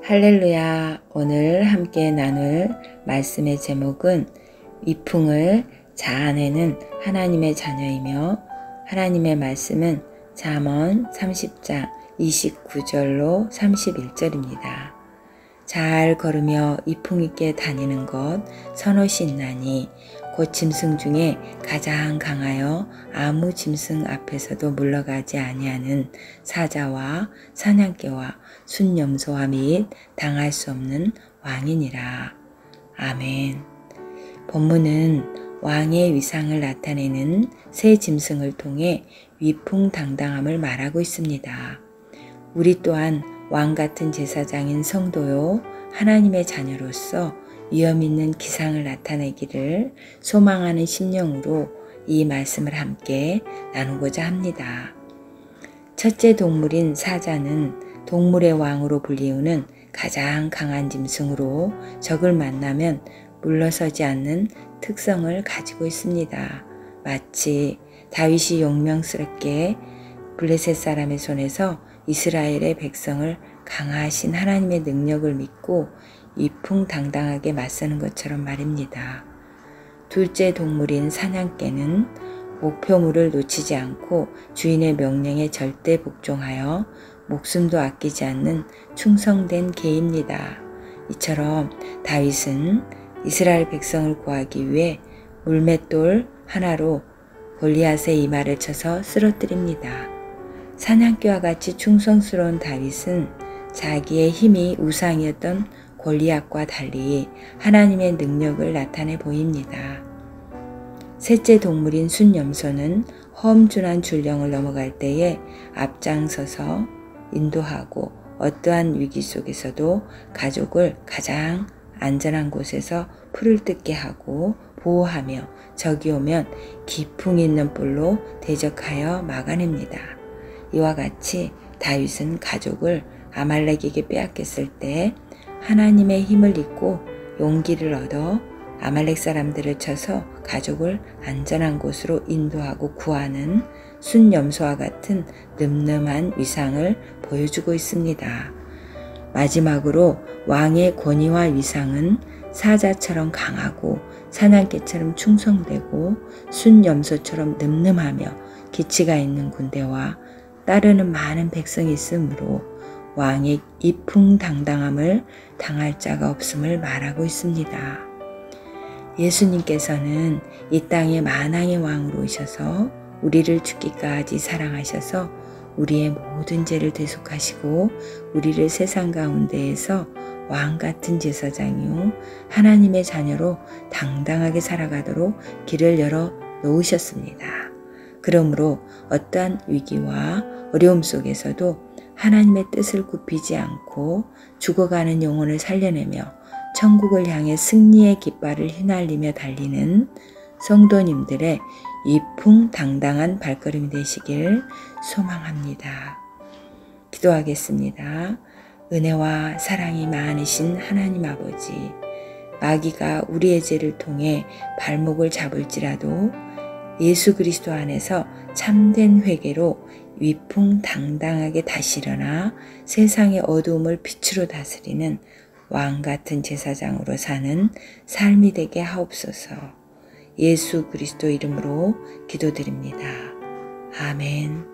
할렐루야. 오늘 함께 나눌 말씀의 제목은 위풍을 자아내는 하나님의 자녀이며, 하나님의 말씀은 잠언 30장 29절로 31절입니다. 잘 걸으며 위풍 있게 다니는 것 선옷이 있나니 곧 짐승 중에 가장 강하여 아무 짐승 앞에서도 물러가지 아니하는 사자와 사냥개와 순염소와 및 당할 수 없는 왕이니라. 아멘. 본문은 왕의 위상을 나타내는 새 짐승을 통해 위풍당당함을 말하고 있습니다. 우리 또한 왕 같은 제사장인 성도요 하나님의 자녀로서 위엄 있는 기상을 나타내기를 소망하는 심령으로 이 말씀을 함께 나누고자 합니다. 첫째 동물인 사자는 동물의 왕으로 불리우는 가장 강한 짐승으로 적을 만나면 물러서지 않는 특성을 가지고 있습니다. 마치 다윗이 용맹스럽게 블레셋 사람의 손에서 이스라엘의 백성을 강하신 하나님의 능력을 믿고 위풍당당하게 맞서는 것처럼 말입니다. 둘째 동물인 사냥개는 목표물을 놓치지 않고 주인의 명령에 절대 복종하여 목숨도 아끼지 않는 충성된 개입니다. 이처럼 다윗은 이스라엘 백성을 구하기 위해 물맷돌 하나로 골리앗의 이마를 쳐서 쓰러뜨립니다. 사냥개와 같이 충성스러운 다윗은 자기의 힘이 우상이었던 골리앗과 달리 하나님의 능력을 나타내 보입니다. 셋째 동물인 순염소는 험준한 줄령을 넘어갈 때에 앞장서서 인도하고 어떠한 위기 속에서도 가족을 가장 안전한 곳에서 풀을 뜯게 하고 보호하며 적이 오면 기풍 있는 뿔로 대적하여 막아냅니다. 이와 같이 다윗은 가족을 아말렉에게 빼앗겼을 때 하나님의 힘을 입고 용기를 얻어 아말렉 사람들을 쳐서 가족을 안전한 곳으로 인도하고 구하는 순염소와 같은 늠름한 위상을 보여주고 있습니다. 마지막으로 왕의 권위와 위상은 사자처럼 강하고 사냥개처럼 충성되고 순염소처럼 늠름하며 기치가 있는 군대와 따르는 많은 백성이 있으므로 왕의 위풍당당함을 당할 자가 없음을 말하고 있습니다. 예수님께서는 이 땅의 만왕의 왕으로 오셔서 우리를 죽기까지 사랑하셔서 우리의 모든 죄를 대속하시고 우리를 세상 가운데에서 왕 같은 제사장이요 하나님의 자녀로 당당하게 살아가도록 길을 열어 놓으셨습니다. 그러므로 어떠한 위기와 어려움 속에서도 하나님의 뜻을 굽히지 않고 죽어가는 영혼을 살려내며 천국을 향해 승리의 깃발을 휘날리며 달리는 성도님들의 위풍당당한 발걸음이 되시길 소망합니다. 기도하겠습니다. 은혜와 사랑이 많으신 하나님 아버지, 마귀가 우리의 죄를 통해 발목을 잡을지라도 예수 그리스도 안에서 참된 회개로 위풍당당하게 다시 일어나 세상의 어두움을 빛으로 다스리는 왕같은 제사장으로 사는 삶이 되게 하옵소서. 예수 그리스도 이름으로 기도드립니다. 아멘.